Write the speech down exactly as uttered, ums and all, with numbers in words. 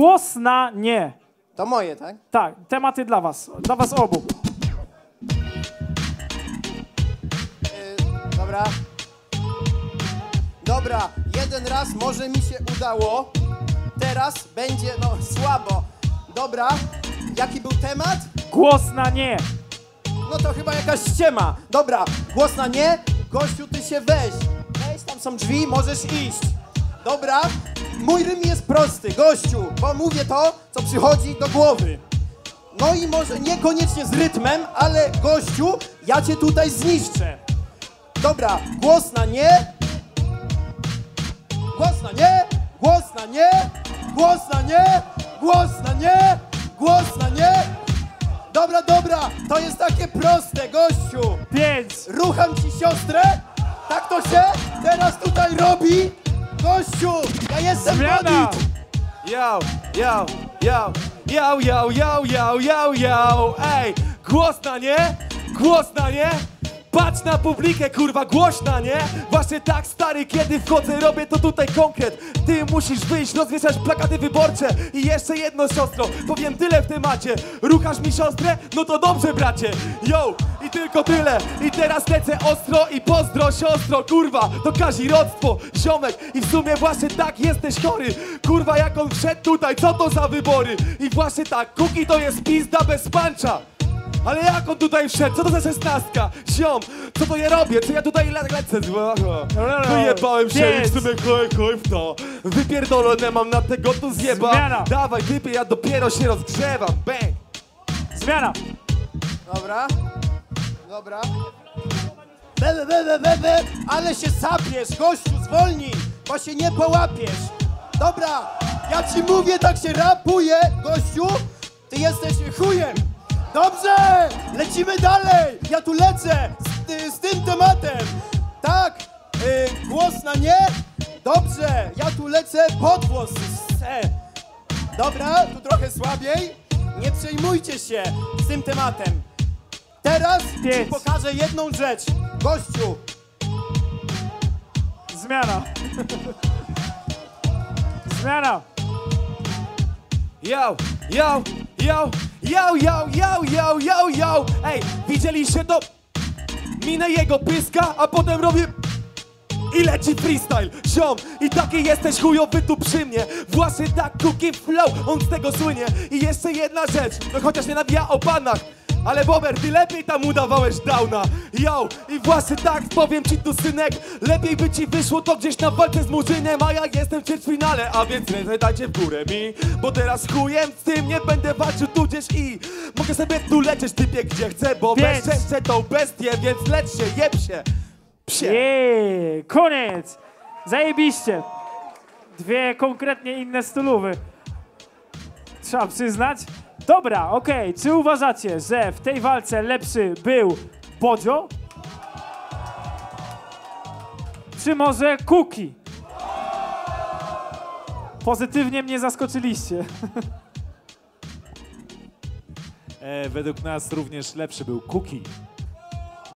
Głos na nie. To moje, tak? Tak, tematy dla was, dla was obu. Yy, dobra. Dobra, jeden raz może mi się udało. Teraz będzie, no, słabo. Dobra, jaki był temat? Głos na nie. No to chyba jakaś ściema. Dobra, głos na nie. Gościu, ty się weź. Weź, tam są drzwi, możesz iść. Dobra, mój rym jest prosty, gościu, bo mówię to, co przychodzi do głowy. No i może niekoniecznie z rytmem, ale gościu, ja cię tutaj zniszczę. Dobra, głos na nie. Głos na nie, głos na nie, głos na nie, głos na nie, głos na nie. Dobra, dobra, to jest takie proste, gościu. Pięć. Rucham ci siostrę, tak to się teraz tutaj robi. Gościu, ja jestem Zmiana. bandit. Yo, yo, yo, yo, yo, yo, yo, yo, yo, ej, głos na nie, głos na nie, patrz na publikę, kurwa, głośna, nie? Właśnie tak, stary, kiedy wchodzę, robię to tutaj konkret. Ty musisz wyjść, rozwieszać plakaty wyborcze. I jeszcze jedno, siostro, powiem tyle w temacie. Ruchasz mi siostrę? No to dobrze, bracie. Yo, i tylko tyle. I teraz lecę ostro i pozdro, siostro, kurwa, to kazirodztwo, ziomek. I w sumie właśnie tak, jesteś chory. Kurwa, jak on wszedł tutaj, co to za wybory? I właśnie tak, Kuki to jest pizda bez pancza. Ale jak on tutaj wszedł? Co to za szesnastka? Ziom, co to ja robię? Co ja tutaj le lecę? Wyjebałem się i w sumie koj, koj w to. Wypierdolone mam na tego tu zjeba. Zmiana. Dawaj, wypij, ja dopiero się rozgrzewam. Bang! Zmiana. Dobra, dobra. Be, be, be, be, be. Ale się sapiesz, gościu, zwolnij, bo się nie połapiesz. Dobra, ja ci mówię, tak się rapuje, gościu, ty jesteś chujem. Dobrze, lecimy dalej, ja tu lecę z, z tym tematem. Tak, yy, głos na nie, dobrze, ja tu lecę pod głos. Se. Dobra, tu trochę słabiej, nie przejmujcie się z tym tematem. Teraz ci Pięć. pokażę jedną rzecz, gościu. Zmiana. Zmiana. Yo, yo, yo, yo, yo, yo, yo, yo, yo. Ej, widzieliście to? Minę jego pyska, a potem robię... I leci freestyle, ziom, i taki jesteś chujowy tu przy mnie. Właśnie tak, Kuki flow, on z tego słynie. I jeszcze jedna rzecz, no chociaż nie nawija o panach, ale Bober, ty lepiej tam udawałeś downa. Yo, i właśnie tak, powiem ci tu, synek, lepiej by ci wyszło to gdzieś na walce z Murzynem, a ja jestem w ćwierćfinale, a więc ręce dajcie w górę mi, bo teraz chujem z tym nie będę walczył tu gdzieś i mogę sobie tu lecieć, typie, gdzie chcę, bo Pięć. bezczęście to bestie, więc leć się, jeb się, psie. Jej, koniec. Zajebiście. Dwie konkretnie inne stylowy. Trzeba przyznać. Dobra, okej. Okay. Czy uważacie, że w tej walce lepszy był Bodzio? Czy może Kuki? Pozytywnie mnie zaskoczyliście. E, według nas również lepszy był Kuki.